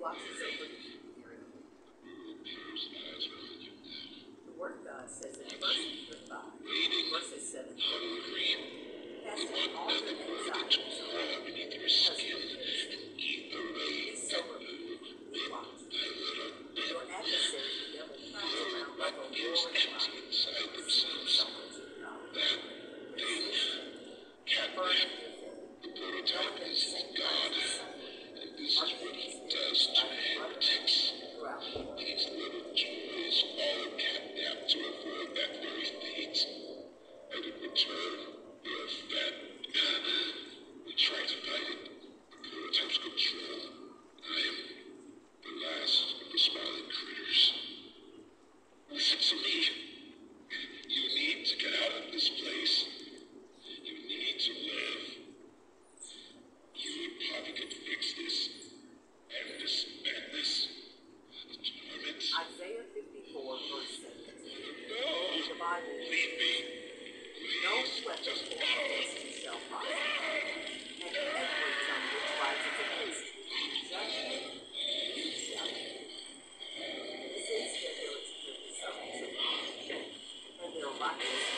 watches over you. The Word of God says in 1 Peter 5, verses 7 to 8, casting all your anxieties on him, because he cares. Be sober, be watch. Your adversary, the devil, prowls around like a roaring lion, seeking someone to devour. Burn in your faith, knowing that the same God and this is what he does to heretics throughout the world. These little joys all capped out to avoid that very fate. And in return, we are fat. We try to fight it. The prototype's control. I am the last of the smiling critters. Listen to me. You need to get out of this place. You need to live. You and Poppy can fix this. And this madness. The torment. Isaiah 54, verse 17. No. The Bible, Leave me. no weapon formed against you shall prosper, and every tongue which rises against you in judgment you shall condemn. This is their ability to do something, and their righteousness